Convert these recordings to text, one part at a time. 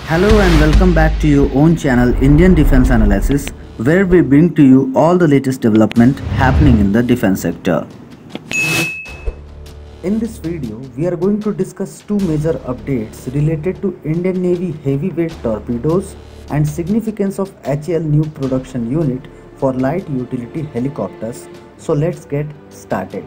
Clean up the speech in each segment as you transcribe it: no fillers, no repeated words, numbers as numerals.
Hello and welcome back to your own channel Indian Defense Analysis, where we bring to you all the latest development happening in the defense sector. In this video, we are going to discuss two major updates related to Indian Navy heavyweight torpedoes and significance of HAL new production unit for light utility helicopters. So let's get started.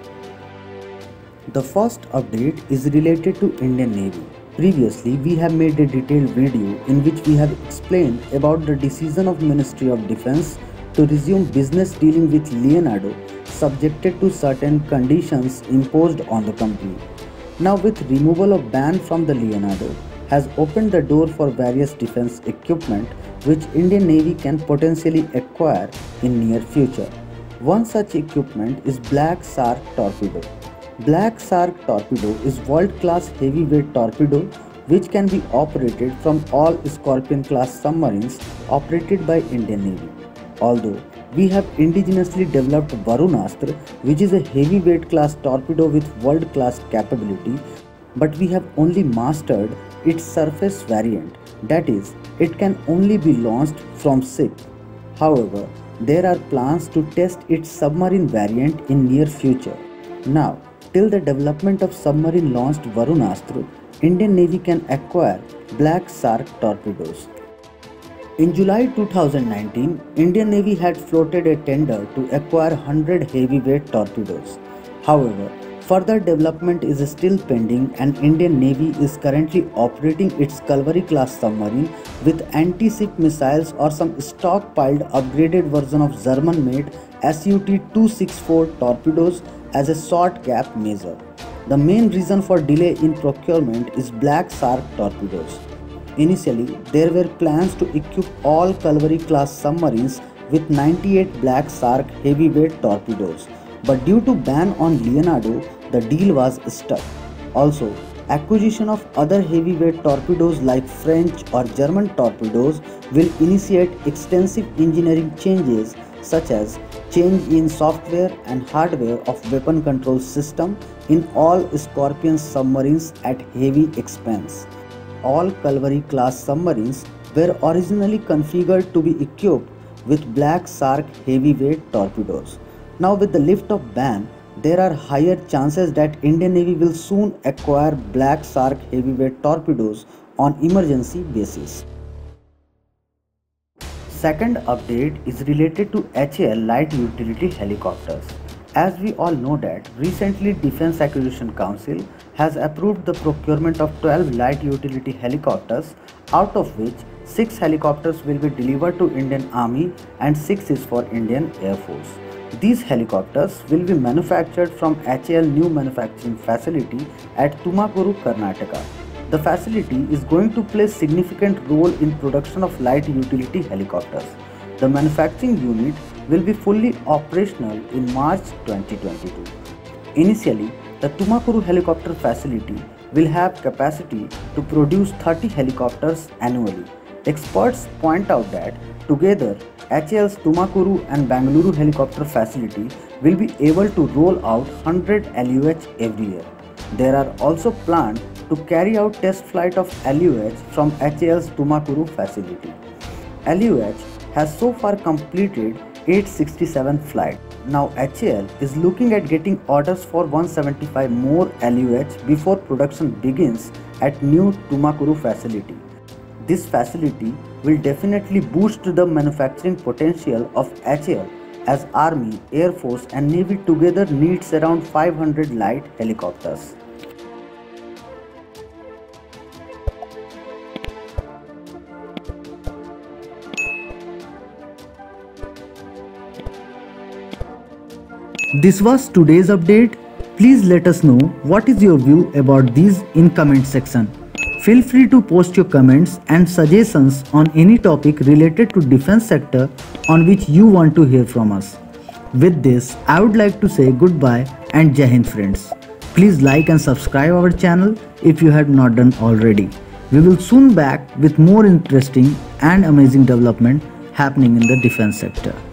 The first update is related to Indian Navy. Previously, we have made a detailed video in which we have explained about the decision of Ministry of Defense to resume business dealing with Leonardo, subjected to certain conditions imposed on the company. Now, with removal of ban from the Leonardo, has opened the door for various defense equipment which Indian Navy can potentially acquire in near future. One such equipment is Black Shark torpedo. Black Shark torpedo is world-class heavyweight torpedo which can be operated from all Scorpion class submarines operated by Indian Navy. Although we have indigenously developed Varunastra, which is a heavyweight class torpedo with world-class capability, but we have only mastered its surface variant, that is, it can only be launched from ship. However, there are plans to test its submarine variant in near future. Now, till the development of submarine launched Varunastra, Indian Navy can acquire Black Shark torpedoes. In July 2019, Indian Navy had floated a tender to acquire 100 heavyweight torpedoes. However, further development is still pending and Indian Navy is currently operating its Kalvari class submarine with anti-ship missiles or some stockpiled upgraded version of German-made SUT-264 torpedoes as a short gap measure. The main reason for delay in procurement is Black Shark torpedoes. Initially, there were plans to equip all Kalvari class submarines with 98 Black Shark heavyweight torpedoes, but due to ban on Leonardo, the deal was stuck. Also, acquisition of other heavyweight torpedoes like French or German torpedoes will initiate extensive engineering changes such as change in software and hardware of weapon control system in all Scorpion submarines at heavy expense. All Kalvari class submarines were originally configured to be equipped with Black Shark heavyweight torpedoes. Now with the lift of ban, there are higher chances that Indian Navy will soon acquire Black Shark heavyweight torpedoes on emergency basis. Second update is related to HAL light utility helicopters. As we all know that recently Defense Acquisition Council has approved the procurement of 12 light utility helicopters, out of which 6 helicopters will be delivered to Indian Army and 6 is for Indian Air Force. These helicopters will be manufactured from HAL new manufacturing facility at Tumakuru, Karnataka. The facility is going to play significant role in production of light utility helicopters. The manufacturing unit will be fully operational in March 2022. Initially, the Tumakuru helicopter facility will have capacity to produce 30 helicopters annually. Experts point out that together, HAL's Tumakuru and Bangalore helicopter facility will be able to roll out 100 LUH every year. There are also plans to carry out test flight of LUH from HAL's Tumakuru facility. LUH has so far completed 867 flights. Now HAL is looking at getting orders for 175 more LUH before production begins at new Tumakuru facility. This facility will definitely boost the manufacturing potential of HAL as Army, Air Force and Navy together needs around 500 light helicopters. This was today's update. Please let us know what is your view about these in comment section. Feel free to post your comments and suggestions on any topic related to defense sector on which you want to hear from us. With this, I would like to say goodbye and Jai Hind friends. Please like and subscribe our channel if you have not done already. We will soon back with more interesting and amazing development happening in the defense sector.